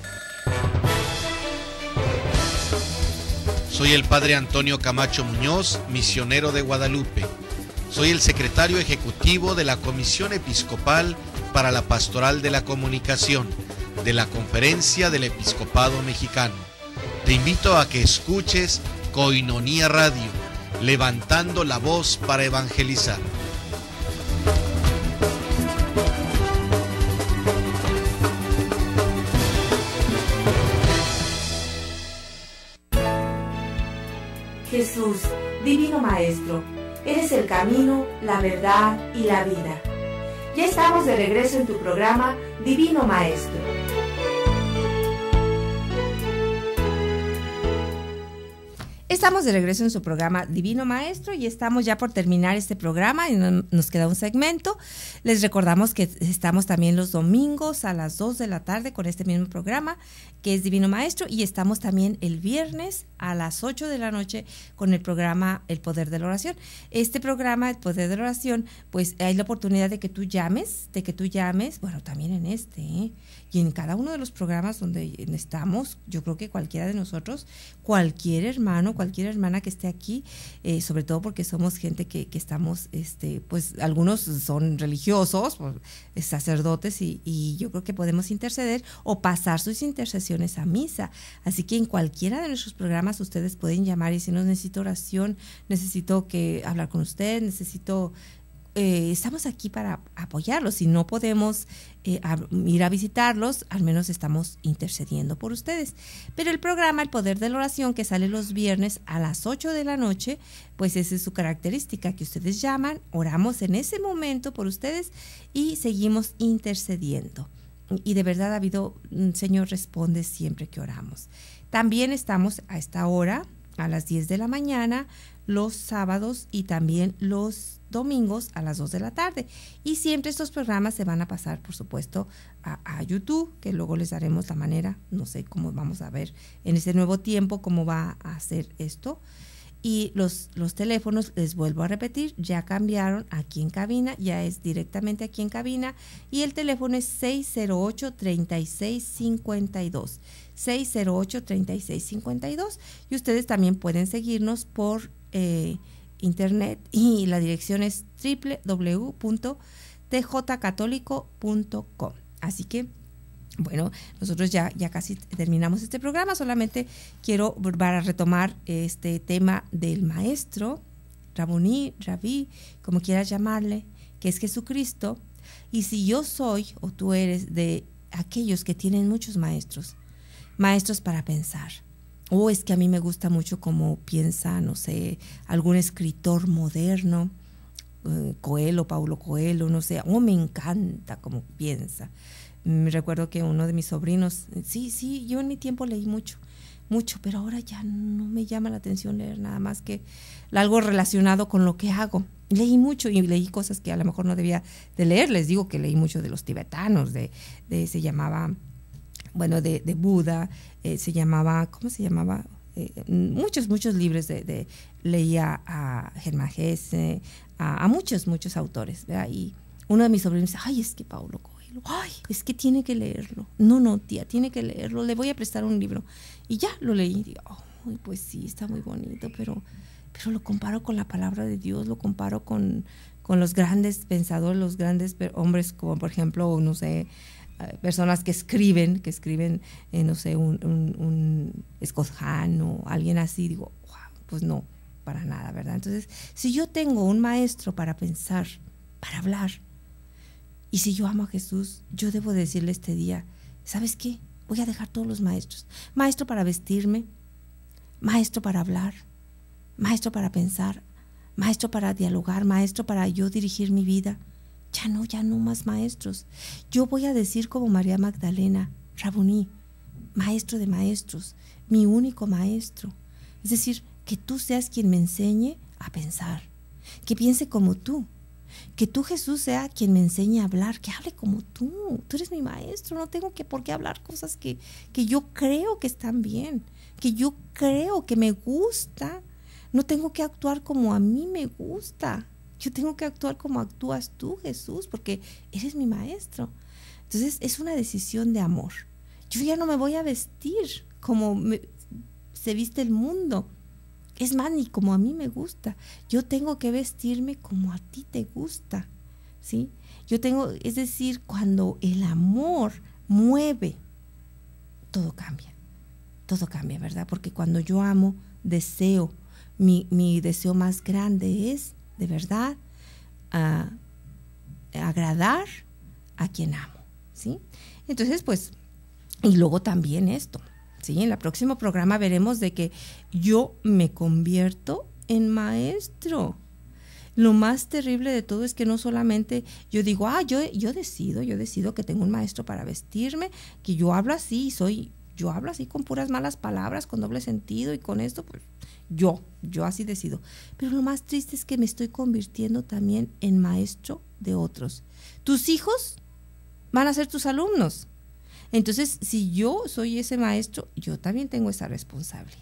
Soy el Padre Antonio Camacho Muñoz, misionero de Guadalupe. Soy el secretario ejecutivo de la Comisión Episcopal para la Pastoral de la Comunicación de la Conferencia del Episcopado Mexicano. Te invito a que escuches Koinonia Radio, levantando la voz para evangelizar. Jesús, Divino Maestro, eres el camino, la verdad y la vida. Ya estamos de regreso en tu programa Divino Maestro. Estamos de regreso en su programa Divino Maestro y estamos ya por terminar este programa y no, nos queda un segmento. Les recordamos que estamos también los domingos a las dos de la tarde con este mismo programa que es Divino Maestro, y estamos también el viernes a las ocho de la noche con el programa El Poder de la Oración. Este programa, El Poder de la Oración, pues hay la oportunidad de que tú llames, de que tú llames, bueno, también en este, ¿eh? Y en cada uno de los programas donde estamos, yo creo que cualquiera de nosotros, cualquier hermano, cualquier hermana que esté aquí, eh, sobre todo porque somos gente que, que estamos, este, pues algunos son religiosos, pues, sacerdotes, y, y yo creo que podemos interceder o pasar sus intercesiones a misa. Así que en cualquiera de nuestros programas ustedes pueden llamar y decirnos: necesito oración, necesito que hablar con usted, necesito... Eh, estamos aquí para apoyarlos. Si no podemos eh, a, ir a visitarlos, al menos estamos intercediendo por ustedes. Pero el programa El Poder de la Oración, que sale los viernes a las ocho de la noche, pues esa es su característica, que ustedes llaman, oramos en ese momento por ustedes y seguimos intercediendo. Y de verdad ha habido, Señor responde siempre que oramos. También estamos a esta hora, a las diez de la mañana, los sábados y también los domingos a las dos de la tarde. Y siempre estos programas se van a pasar, por supuesto, a, a YouTube, que luego les daremos la manera, no sé cómo vamos a ver en este nuevo tiempo cómo va a hacer esto. Y los, los teléfonos, les vuelvo a repetir, ya cambiaron aquí en cabina, ya es directamente aquí en cabina, y el teléfono es seis cero ocho, tres seis cinco dos, seis cero ocho, tres seis cinco dos, y ustedes también pueden seguirnos por eh, internet, y la dirección es doble u doble u doble u punto t j católico punto com. Así que, bueno, nosotros ya, ya casi terminamos este programa. Solamente quiero volver a retomar este tema del maestro, Rabuní, Rabí, como quieras llamarle, que es Jesucristo, Y si yo soy o tú eres de aquellos que tienen muchos maestros, maestros para pensar, o es que a mí me gusta mucho cómo piensa, no sé, algún escritor moderno, eh, Coelho, Paulo Coelho, no sé, o me encanta cómo piensa. Me recuerdo que uno de mis sobrinos, sí, sí, yo en mi tiempo leí mucho, mucho, pero ahora ya no me llama la atención leer nada más que algo relacionado con lo que hago. Leí mucho y leí cosas que a lo mejor no debía de leer. Les digo que leí mucho de los tibetanos, de, de se llamaba, bueno, de, de Buda, eh, se llamaba, ¿cómo se llamaba? Eh, muchos, muchos libros de, de leía a Germán Hesse, a, a muchos, muchos autores, ¿verdad? Y uno de mis sobrinos dice, ay, es que Paulo Coelho, ay, es que tiene que leerlo. No, no, tía, tiene que leerlo, le voy a prestar un libro. Y ya lo leí y digo, oh, pues sí, está muy bonito, pero, pero lo comparo con la palabra de Dios, lo comparo con, con los grandes pensadores, los grandes hombres, como por ejemplo, no sé, personas que escriben, que escriben, eh, no sé, un, un, un Scott Hahn o alguien así, digo, wow, pues no, para nada, ¿verdad? Entonces, si yo tengo un maestro para pensar, para hablar, y si yo amo a Jesús, yo debo decirle este día, ¿sabes qué? Voy a dejar todos los maestros. Maestro para vestirme, maestro para hablar, maestro para pensar, maestro para dialogar, maestro para yo dirigir mi vida. Ya no, ya no más maestros. Yo voy a decir como María Magdalena, Rabuní, maestro de maestros, mi único maestro. Es decir, que tú seas quien me enseñe a pensar, que piense como tú, que tú, Jesús, sea quien me enseñe a hablar, que hable como tú. Tú eres mi maestro, no tengo que por qué hablar cosas que, que yo creo que están bien, que yo creo que me gusta. No tengo que actuar como a mí me gusta. Yo tengo que actuar como actúas tú, Jesús, porque eres mi maestro. Entonces es una decisión de amor. Yo ya no me voy a vestir como me, se viste el mundo. Es más, ni como a mí me gusta. Yo tengo que vestirme como a ti te gusta, ¿sí? Yo tengo, es decir, cuando el amor mueve, todo cambia. Todo cambia, ¿verdad? Porque cuando yo amo, deseo, mi, mi deseo más grande es, de verdad, uh, agradar a quien amo, ¿sí? Entonces, pues, y luego también esto, ¿sí? En el próximo programa veremos de que yo me convierto en maestro. Lo más terrible de todo es que no solamente yo digo, ah, yo, yo decido, yo decido que tengo un maestro para vestirme, que yo hablo así, soy, yo hablo así con puras malas palabras, con doble sentido y con esto, pues yo, yo así decido. Pero lo más triste es que me estoy convirtiendo también en maestro de otros. Tus hijos van a ser tus alumnos. Entonces, si yo soy ese maestro, yo también tengo esa responsabilidad.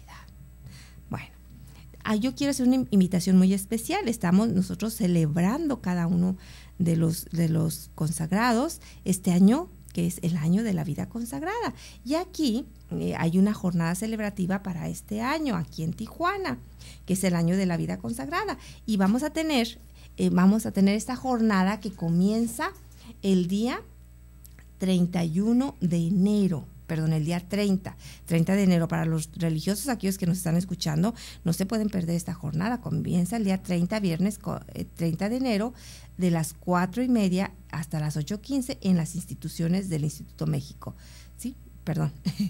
Bueno, ah, yo quiero hacer una invitación muy especial. Estamos nosotros celebrando cada uno de los, de los consagrados este año, que es el año de la vida consagrada. Y aquí eh, hay una jornada celebrativa para este año, aquí en Tijuana, que es el año de la vida consagrada. Y vamos a tener, eh, vamos a tener esta jornada que comienza el día treinta y uno de enero, perdón, el día treinta, treinta de enero. Para los religiosos, aquellos que nos están escuchando, no se pueden perder esta jornada. Comienza el día treinta, viernes treinta de enero, de las cuatro y media hasta las ocho quince en las instituciones del Instituto México, ¿sí? Perdón,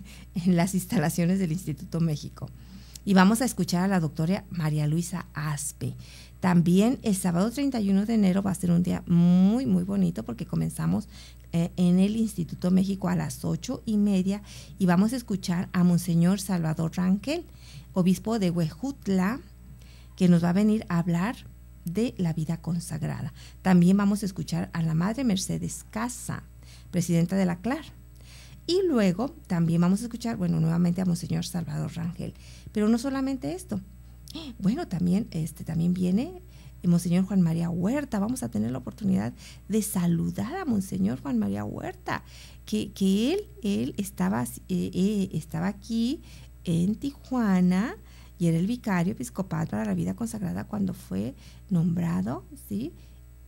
en las instalaciones del Instituto México. Y vamos a escuchar a la doctora María Luisa Aspe. También el sábado treinta y uno de enero va a ser un día muy, muy bonito porque comenzamos eh, en el Instituto México a las ocho y media y vamos a escuchar a Monseñor Salvador Rangel, obispo de Huejutla, que nos va a venir a hablar de la vida consagrada. También vamos a escuchar a la Madre Mercedes Casa, presidenta de la C L A R. Y luego también vamos a escuchar, bueno, nuevamente a Monseñor Salvador Rangel. Pero no solamente esto. Bueno, también, este, también viene Monseñor Juan María Huerta. Vamos a tener la oportunidad de saludar a Monseñor Juan María Huerta, que, que él, él estaba, eh, eh, estaba aquí en Tijuana y era el vicario episcopal para la vida consagrada cuando fue nombrado, ¿sí?,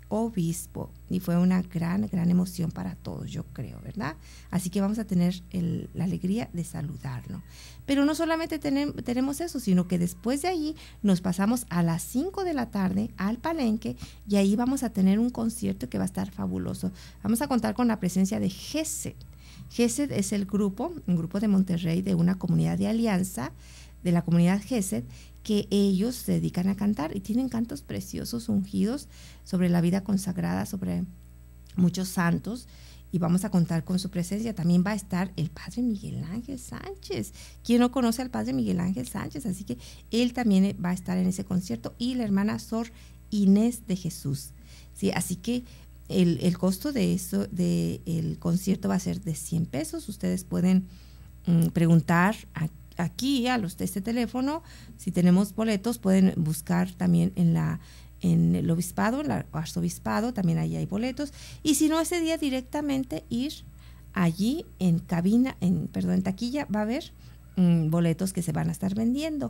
obispo. Y fue una gran, gran emoción para todos, yo creo, ¿verdad? Así que vamos a tener el, la alegría de saludarlo. Pero no solamente tenem, tenemos eso, sino que después de ahí nos pasamos a las cinco de la tarde al Palenque y ahí vamos a tener un concierto que va a estar fabuloso. Vamos a contar con la presencia de Gesed. Gesed es el grupo, un grupo de Monterrey, de una comunidad de alianza, de la comunidad Gesed, que ellos se dedican a cantar y tienen cantos preciosos, ungidos, sobre la vida consagrada, sobre muchos santos, y vamos a contar con su presencia. También va a estar el padre Miguel Ángel Sánchez. ¿Quién no conoce al padre Miguel Ángel Sánchez? Así que él también va a estar en ese concierto, y la hermana Sor Inés de Jesús. ¿Sí? Así que el, el costo de eso, de el concierto, va a ser de cien pesos. Ustedes pueden um, preguntar a aquí a los de este teléfono, si tenemos boletos, pueden buscar también en la en el obispado, en el arzobispado, también ahí hay boletos, y si no, ese día directamente ir allí en cabina, en perdón, en taquilla va a haber um, boletos que se van a estar vendiendo,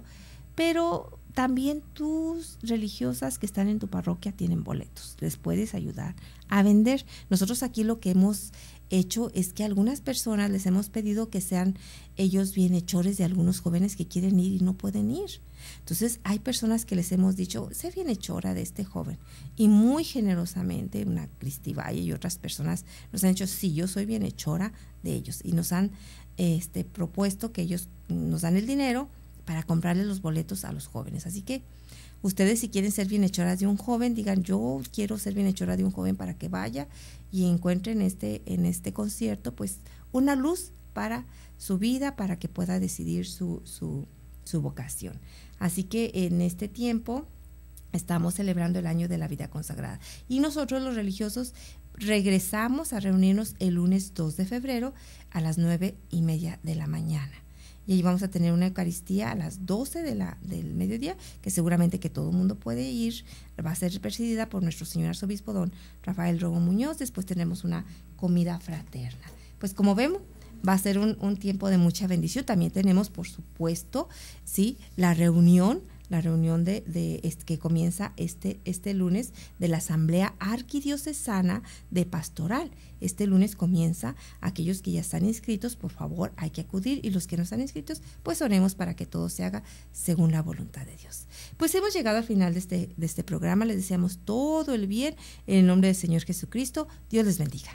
pero también tus religiosas que están en tu parroquia tienen boletos, les puedes ayudar a vender. Nosotros aquí lo que hemos hecho es que a algunas personas les hemos pedido que sean ellos bienhechores de algunos jóvenes que quieren ir y no pueden ir. Entonces hay personas que les hemos dicho, sé bienhechora de este joven, y muy generosamente una Cristi Valle y otras personas nos han dicho, sí, yo soy bienhechora de ellos, y nos han este, propuesto que ellos nos dan el dinero para comprarle los boletos a los jóvenes. Así que ustedes, si quieren ser bienhechoras de un joven, digan, yo quiero ser bienhechora de un joven, para que vaya y encuentren este, en este concierto pues una luz para su vida, para que pueda decidir su, su, su vocación. Así que en este tiempo estamos celebrando el año de la vida consagrada, y nosotros los religiosos regresamos a reunirnos el lunes dos de febrero a las nueve y media de la mañana. Y ahí vamos a tener una Eucaristía a las doce de la, del mediodía, que seguramente que todo el mundo puede ir. Va a ser presidida por nuestro señor arzobispo don Rafael Rogo Muñoz. Después tenemos una comida fraterna. Pues como vemos, va a ser un, un tiempo de mucha bendición. También tenemos, por supuesto, sí, la reunión, la reunión de, de este, que comienza este, este lunes, de la Asamblea Arquidiocesana de Pastoral. Este lunes comienza. Aquellos que ya están inscritos, por favor, hay que acudir, y los que no están inscritos, pues oremos para que todo se haga según la voluntad de Dios. Pues hemos llegado al final de este, de este programa. Les deseamos todo el bien en el nombre del Señor Jesucristo. Dios les bendiga.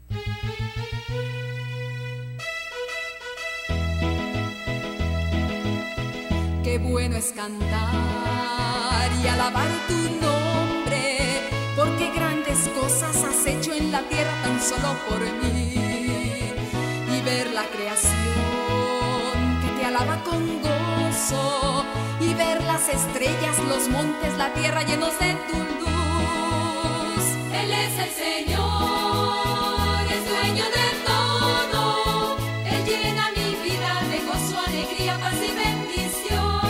Qué bueno es cantar y alabar tu nombre, porque grandes cosas has hecho en la tierra tan solo por mí. Y ver la creación que te alaba con gozo, y ver las estrellas, los montes, la tierra llenos de tu luz. Él es el Señor, es dueño de todo. Él llena mi vida de gozo, alegría, paz y bendición.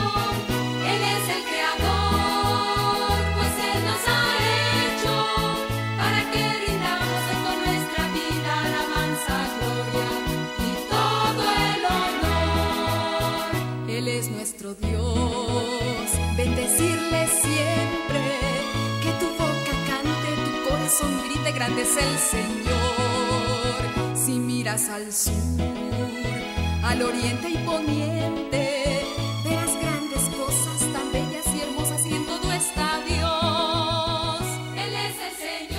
Dios, bendecirle siempre, que tu boca cante, tu corazón grite, grande es el Señor. Si miras al sur, al oriente y poniente, verás grandes cosas tan bellas y hermosas, y en todo está Dios. Él es el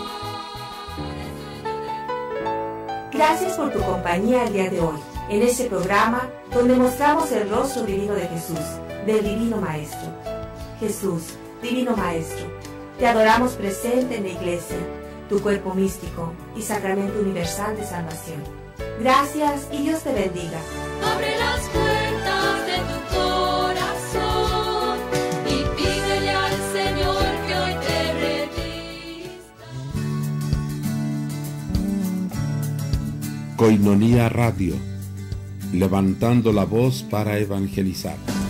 Señor. Gracias por tu compañía el día de hoy, en este programa donde mostramos el rostro divino de Jesús, del Divino Maestro. Jesús, Divino Maestro, te adoramos presente en la Iglesia, tu cuerpo místico y sacramento universal de salvación. Gracias y Dios te bendiga. Abre las puertas de tu corazón y pídele al Señor que hoy te revista. Koinonia Radio, levantando la voz para evangelizar.